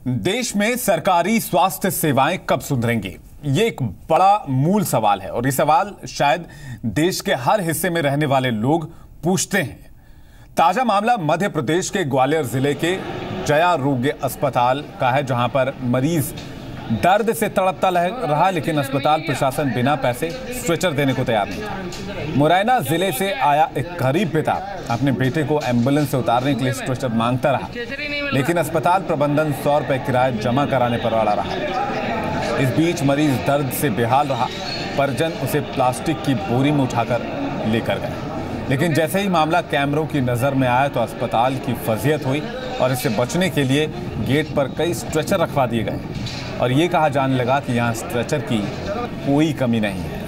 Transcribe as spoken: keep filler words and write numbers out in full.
देश में सरकारी स्वास्थ्य सेवाएं कब सुधरेंगी? ये एक बड़ा मूल सवाल है और ये सवाल शायद देश के हर हिस्से में रहने वाले लोग पूछते हैं। ताजा मामला मध्य प्रदेश के ग्वालियर जिले के जया रोग्य अस्पताल का है, जहां पर मरीज दर्द से तड़पता रहा, लेकिन अस्पताल प्रशासन बिना पैसे स्ट्रेचर देने को तैयार नहीं था। मुरैना जिले से आया एक गरीब पिता अपने बेटे को एम्बुलेंस से उतारने के लिए स्ट्रेचर मांगता रहा, लेकिन अस्पताल प्रबंधन सौ रुपए किराया जमा कराने पर अड़ा रहा। इस बीच मरीज दर्द से बेहाल रहा। परिजन उसे प्लास्टिक की बोरी में उठाकर लेकर गए, लेकिन जैसे ही मामला कैमरों की नजर में आया तो अस्पताल की फजीहत हुई और इससे बचने के लिए गेट पर कई स्ट्रेचर रखवा दिए गए और ये कहा जाने लगा कि यहाँ स्ट्रेचर की कोई कमी नहीं है।